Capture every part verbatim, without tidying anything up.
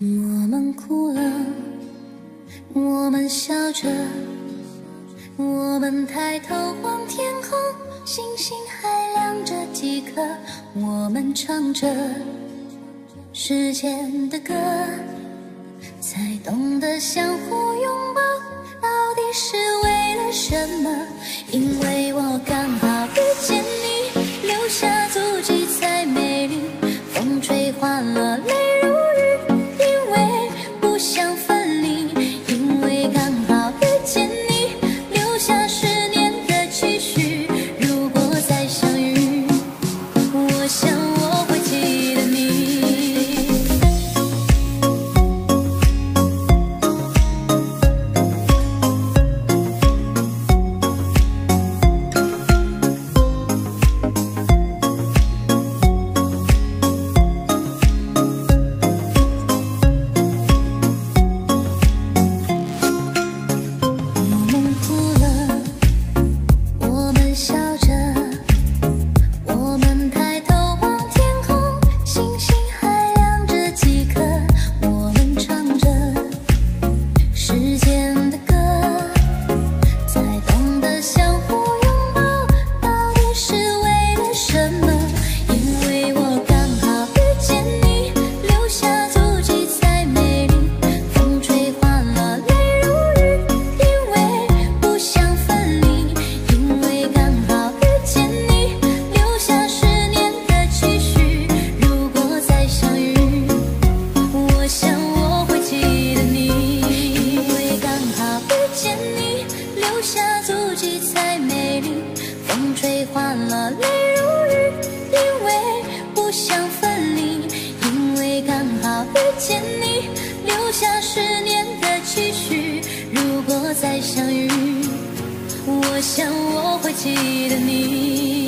我们哭了，我们笑着，我们抬头望天空，星星还亮着几颗，我们唱着时间的歌，才懂得相互拥抱，到底是为了什么？因为我刚好遇见你，留下足迹才美丽，风吹花落泪如雨，因为不想分离，因为刚好遇见你，留下十年的期许，如果再相遇，我想我会记得你。再相遇，我想我会记得你。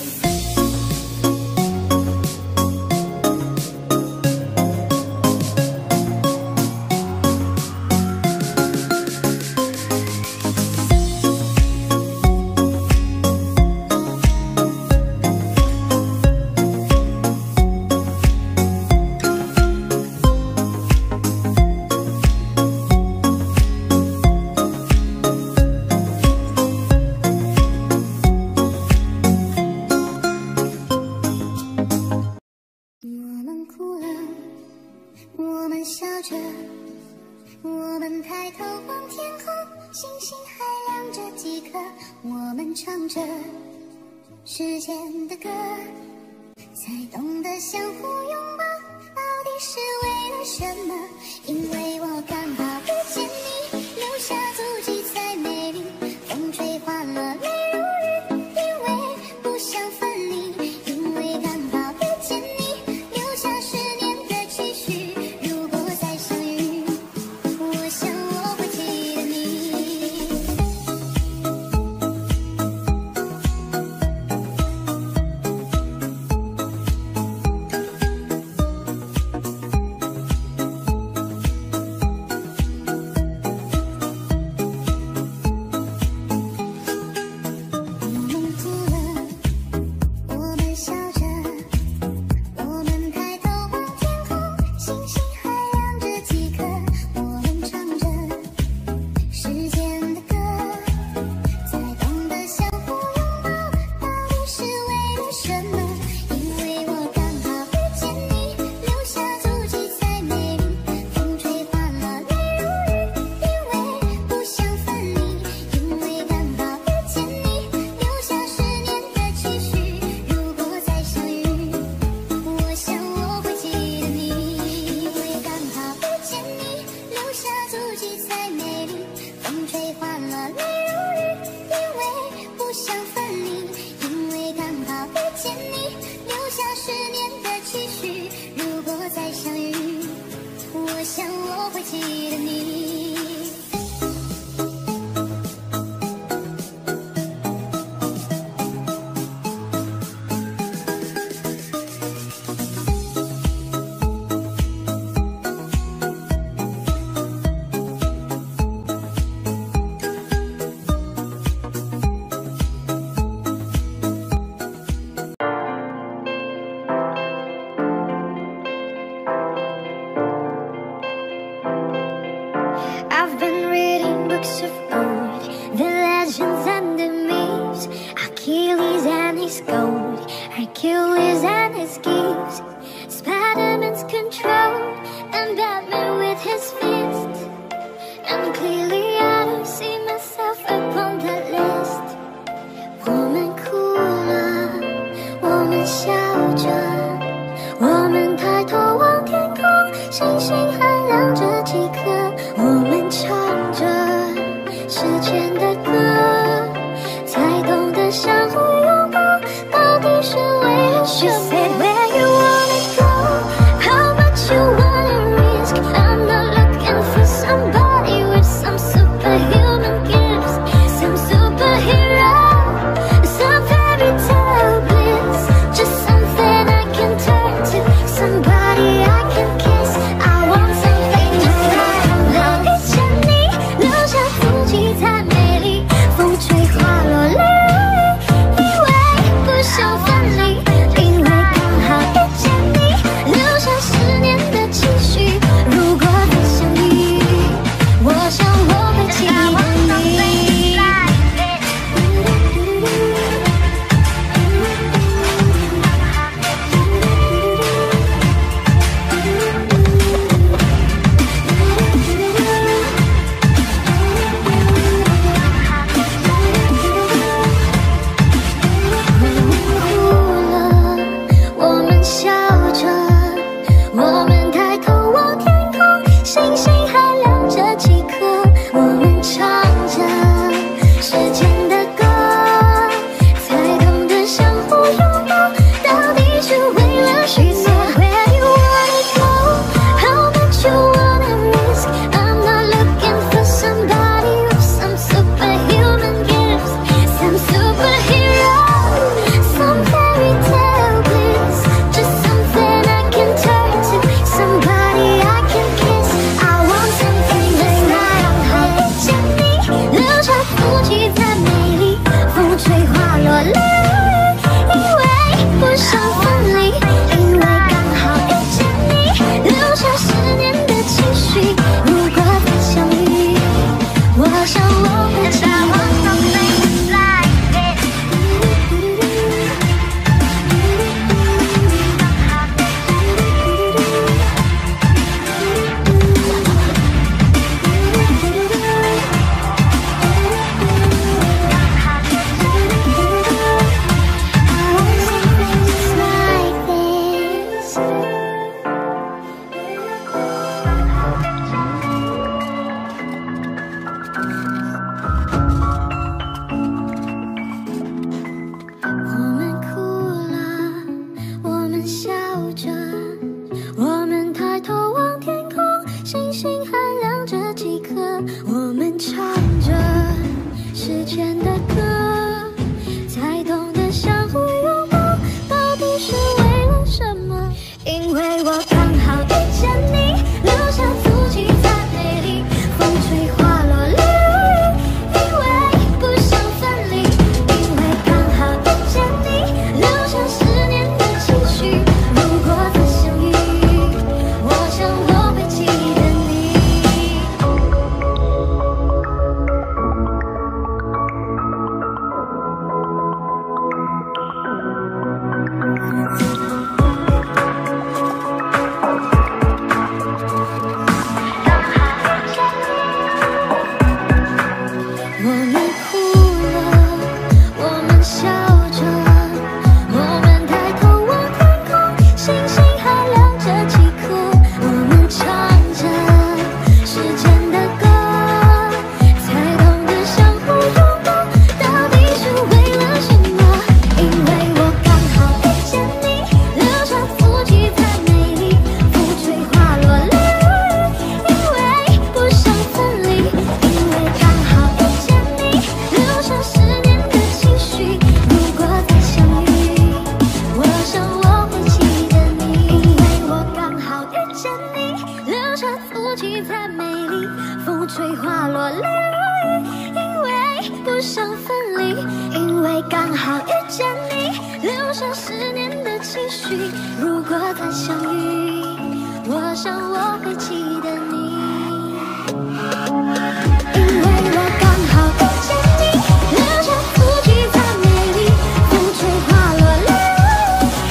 我们笑着，我们抬头望天空，星星还亮着几颗，我们唱着时间的歌，才懂得相互拥抱，到底是为了什么？因为我刚好遇见你，留下足迹才美丽，风吹花落泪如雨，因为不想分离，因为刚好遇见你，留下十年的期许，如果再相遇，我想我会记得你。 Hercules and his schemes, Spider-Man's control, and Batman with his fist. And clearly I don't see myself upon that list. 我们哭了，我们笑着，我们抬头望天空，星星还亮着几颗，我们唱着时间的歌，才懂得相互拥抱，到底是为了什么？ You said where you wanna go, how much you wanna risk. I'm not looking for somebody with some superhuman gifts, some superhero, some fairy tale bliss. Just something I can turn to, somebody I can kiss. I want something to fly on. 遇见你，留下足迹太美丽，风吹花落泪如雨，因为不想分离，因为刚好遇见你，留下十年的期许。如果再相遇，我想我会记得你。我们笑着，我们抬头望天空，星星还亮着几颗，我们唱着时间的歌，才懂得相互拥抱，到底是为了什么？ Where you wanna go, how much you wanna risk. I'm not looking for somebody with some superhuman gifts, some superhero, some fairy tale bliss. Just something I can turn to, somebody I can kiss. I want something that's not on. 遇见你，留下足迹太美丽，风吹花落泪如雨，因为不想分离，因为刚好遇见你，留下十年的期许。如果再相遇，我想我会记得你。I want something just like this. 我们哭了，我们笑着，我们抬头望天空，星星还亮着几颗，我们唱着时间的歌，才懂得相互拥抱，到底是为了什么？因为我刚好遇见你，留下足迹太美丽，风吹花落泪如雨，因为不想分离，因为刚好遇见你，留下十年的期许。如果再相遇，我想我会记得你。我们哭了，我们笑着，我们抬头望天空，星星还亮着几颗，我们唱着时间的歌，才懂得相互拥抱，到底是为了什么？因为我刚好遇见你，留下足迹太美丽，风吹花落泪如雨，因为不想分离，因为刚好遇见你，留下十年的期许。如果再相遇，我想我会记得你，因为我刚好遇见你，留下足迹太美丽，风吹花落泪如雨，因为不想分离，因为刚好遇见你，留下十年的期许。如果再相遇，我想我会记得你。因为我刚好遇见你，留下足迹太美丽，风吹花落泪如雨，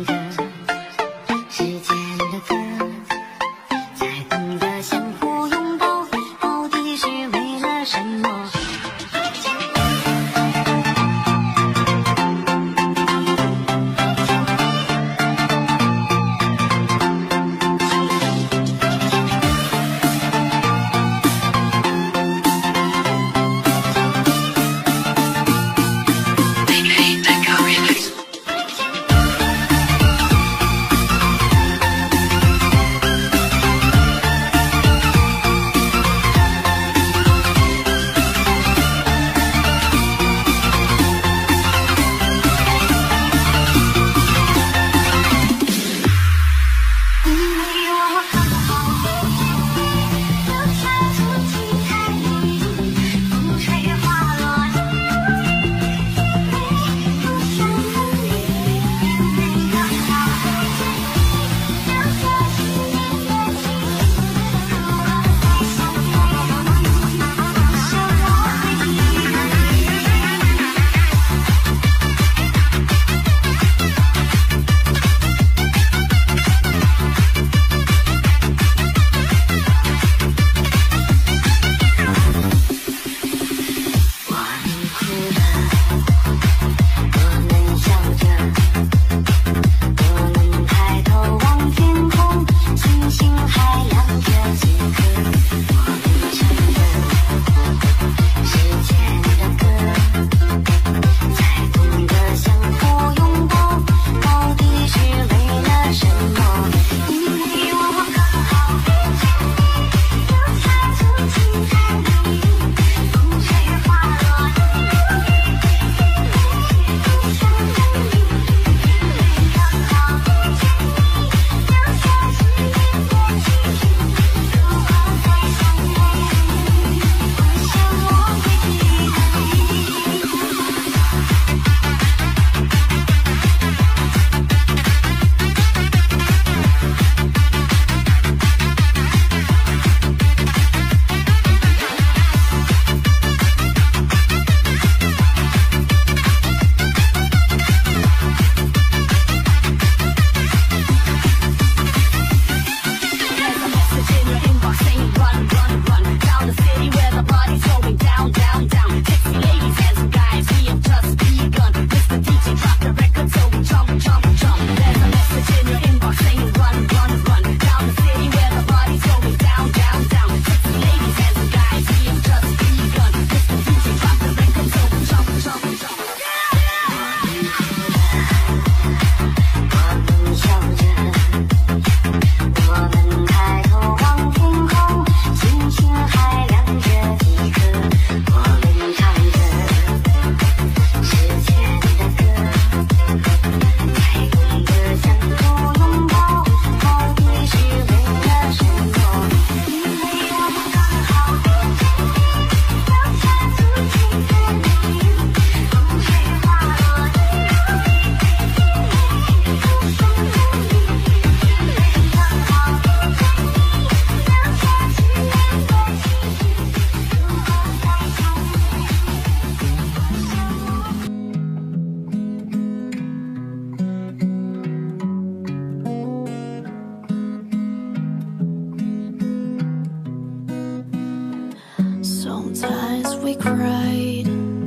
Sometimes we cried,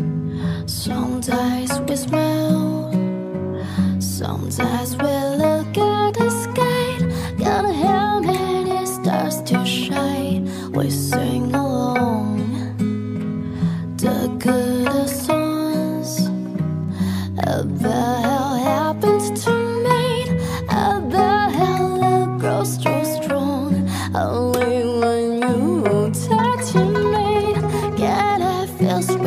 sometimes we smiled, sometimes we look at the sky. Got how many stars to shine. We sing along the good songs about how it happened to me, about how love grows so strong. Only when you touch me can I feel strong.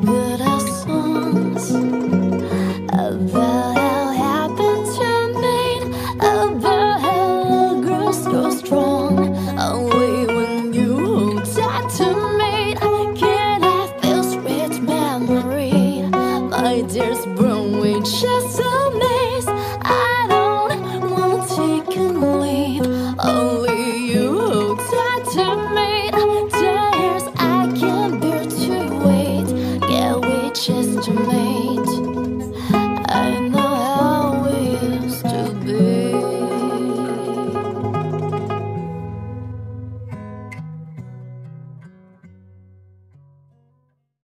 歌。